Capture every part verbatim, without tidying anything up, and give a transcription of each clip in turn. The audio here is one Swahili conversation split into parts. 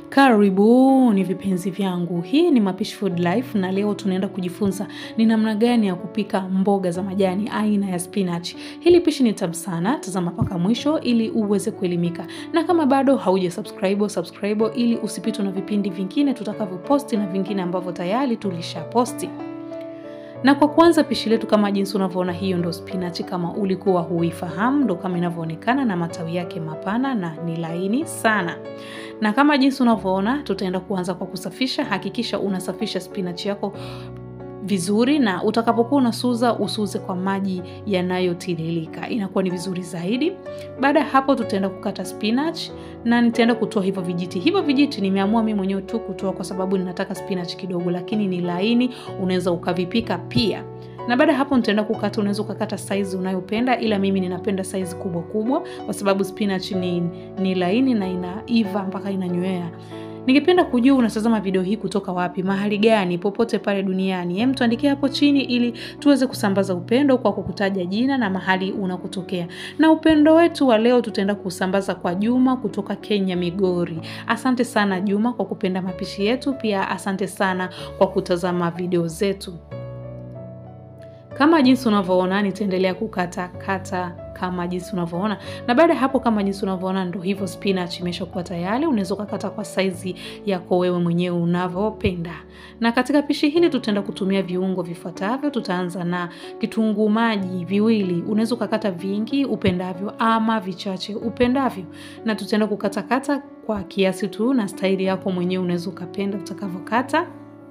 Karibuni vipenzi vyangu. Hii ni Mapishi Food Life na leo tunaenda kujifunza ni namna gani ya kupika mboga za majani aina ya spinach. Hili pishi ni tamu sana, tazama mpaka mwisho ili uweze kuelimika. Na kama bado hauja subscribe, subscribe ili usipitwe na vipindi vingine tutakavyoposti na vingine ambavyo tayari tulishaposti. Na kwa kwanza pishi letu kama jinsi unavyoona, hiyo ndo spinach kama ulikuwa huifahamu, ndo kama inavyoonekana na matawi yake mapana na ni laini sana. Na kama jinsi unavyoona, tutaenda kuanza kwa kusafisha. Hakikisha unasafisha spinach yako vizuri, na utakapokuwa unasuza usuze kwa maji yanayotiririka, inakuwa ni vizuri zaidi. Baada ya hapo tutaenda kukata spinach na nitaenda kutoa hivyo vijiti. Hivyo vijiti nimeamua mimi mwenyewe tu kutoa kwa sababu ninataka spinach kidogo, lakini ni laini, unaweza ukavipika pia. Na baada hapo nitaenda kukata, unaweza ukakata size unayopenda, ila mimi ninapenda size kubwa kubwa kwa sababu spinach ni ni laini na inaiva mpaka inanywea. Ningependa kujua unatazama video hii kutoka wapi, mahali gani, popote pale duniani. Hem, tuandikie hapo chini ili tuweze kusambaza upendo kwa kukutaja jina na mahali unakotokea. Na upendo wetu wa leo tutaenda kusambaza kwa Juma kutoka Kenya, Migori. Asante sana Juma kwa kupenda mapishi yetu, pia asante sana kwa kutazama video zetu. Kama jinsi unavyoona nitaendelea kukata kata kama jinsi unavyoona. Na baada hapo kama jinsi unavyoona ndo hivyo spinach imeshakuwa tayari. Unaweza kukata kwa size yako wewe mwenyewe unavyopenda. Na katika pishi hili tutaenda kutumia viungo vifuatavyo. Tutaanza na kitunguu maji viwili. Unaweza kukata vingi upendavyo ama vichache upendavyo. Na tutaenda kukata kata kwa kiasi tu na staili yako mwenyewe unaweza ukapenda utakavyokata.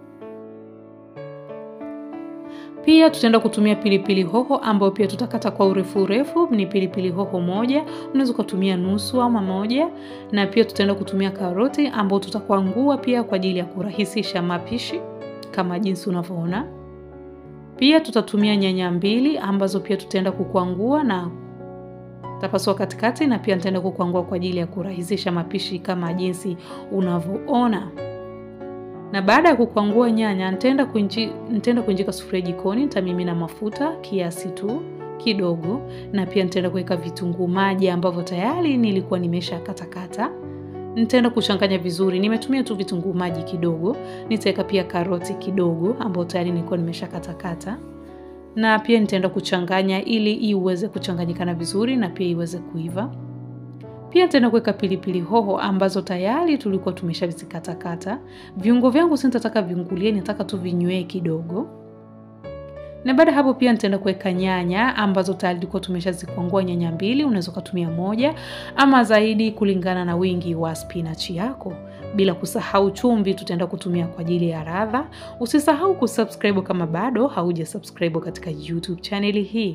Pia tutaenda kutumia pilipili hoho ambayo pia tutakata kwa urefu urefu, ni pilipili hoho moja, unaweza kutumia nusu ama moja. Na pia tutaenda kutumia karoti ambayo tutakwangua pia kwa ajili ya kurahisisha mapishi kama jinsi unavyoona. Pia tutatumia nyanya mbili ambazo pia tutaenda kukwangua na tapasua katikati, na pia nitaenda kukwangua kwa ajili ya kurahisisha mapishi kama jinsi unavyoona. Na baada ya kukwangua nyanya, nitaenda kuinji, nitaenda kuinjika sufuria jikoni, nitamimina mafuta kiasi tu kidogo, na pia nitaenda kuweka vitunguu maji ambavyo tayari nilikuwa nimesha kata kata. Nitaenda kuchanganya vizuri. Nimetumia tu vitunguu maji kidogo. Nitaweka pia karoti kidogo ambayo tayari nilikuwa nimesha kata kata. Na pia nitaenda kuchanganya ili iweze kuchanganyikana vizuri na pia iweze kuiva. Pia nitaenda kuweka pilipili hoho ambazo tayari tulikuwa tumeshavizikata kata. Viungo vyangu sitataka viungulie, nataka tu vinywee kidogo. Na baada hapo pia nitaenda kuweka nyanya ambazo tayari tulikuwa tumeshazikwangua nyanya mbili, unaweza kutumia moja ama zaidi kulingana na wingi wa spinach yako. Bila kusahau chumvi tutaenda kutumia kwa ajili ya ladha. Usisahau kusubscribe kama bado hauja subscribe katika YouTube channel hii.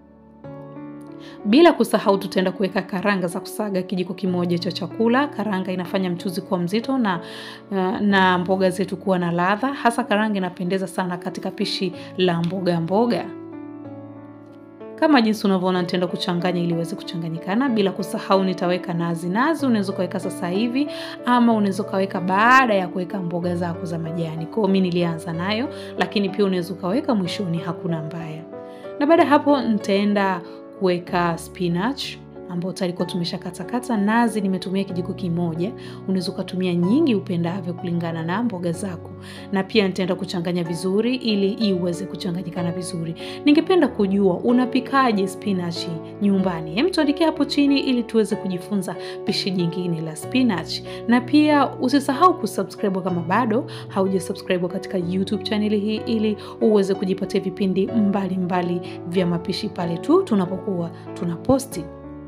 Bila kusahau tutaenda kuweka karanga za kusaga kijiko kimoja cha chakula. Karanga inafanya mchuzi kuwa mzito na na mboga zetu kuwa na ladha. Hasa karanga inapendeza sana katika pishi la mboga mboga. Kama jinsi unavyoona nitaenda kuchanganya ili iweze kuchanganyikana. Bila kusahau nitaweka nazi. Nazi unaweza kuweka sasa hivi ama unaweza kaweka baada ya kuweka mboga zako za majani. Kwa mimi nilianza nayo, lakini pia unaweza kaweka mwishoni, hakuna mbaya. Na baada hapo nitaenda kuweka spinach ambayo tulikuwa tumeshakata kata. Nazi nimetumia kijiko kimoja, unaweza kutumia nyingi upendavyo kulingana na mboga zako. Na pia nitaenda kuchanganya vizuri ili iweze kuchanganyikana vizuri. Ningependa kujua unapikaje spinach nyumbani. Hem, tuandikie hapo chini ili tuweze kujifunza pishi jingine la spinach. Na pia usisahau kusubscribe kama bado haujasubscribe katika YouTube channel hii ili uweze kujipatia vipindi mbali mbali vya mapishi pale tu tunapokuwa tunaposti.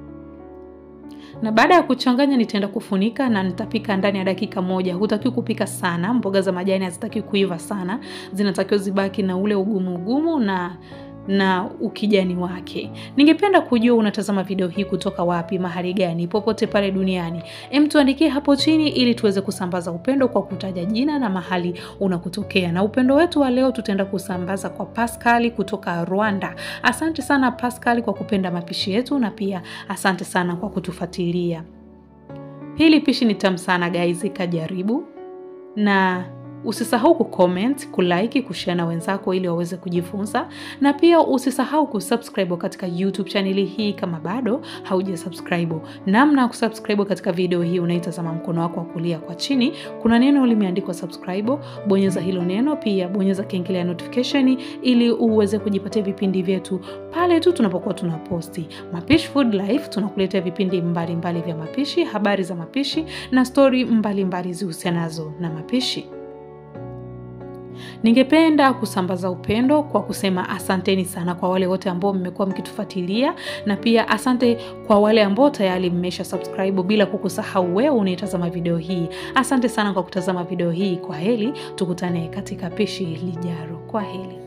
Na baada ya kuchanganya nitaenda kufunika na nitapika ndani ya dakika moja. Hutakiwi kupika sana, mboga za majani hazitakiwi kuiva sana. Zinatakiwa zibaki na ule ugumu ugumu na na ukijani wake. Ningependa kujua unatazama video hii kutoka wapi, mahali gani, popote pale duniani. Hem, tuandikie hapo chini ili tuweze kusambaza upendo kwa kutaja jina na mahali unakotokea. Na upendo wetu wa leo tutaenda kusambaza kwa Pascal kutoka Rwanda. Asante sana Pascal kwa kupenda mapishi yetu, na pia asante sana kwa kutufuatilia. Hili pishi ni tamu sana guys, kajaribu. Na Usisahau kucomment, kulike, kushare na wenzako ili waweze kujifunza, na pia usisahau kusubscribe katika YouTube channel hii kama bado haujasubscribe. Namna ya kusubscribe katika video hii, unaitazama mkono wako wa kulia kwa chini, kuna neno limeandikwa subscribe, bonyeza hilo neno, pia bonyeza kengele ya notification ili uweze kujipatia vipindi vyetu pale tu tunapokuwa tunaposti. Mapishi Food Life tunakuletea vipindi mbalimbali mbali vya mapishi, habari za mapishi na story mbalimbali zihusianazo na mapishi. Ningependa kusambaza upendo kwa kusema asanteni sana kwa wale wote ambao mmekuwa mkitufuatilia, na pia asante kwa wale ambao tayari mmesha subscribe, bila kukusahau wewe unayetazama video hii. Asante sana kwa kutazama video hii. Kwa heri, tukutane katika pishi lijalo. Kwa heri.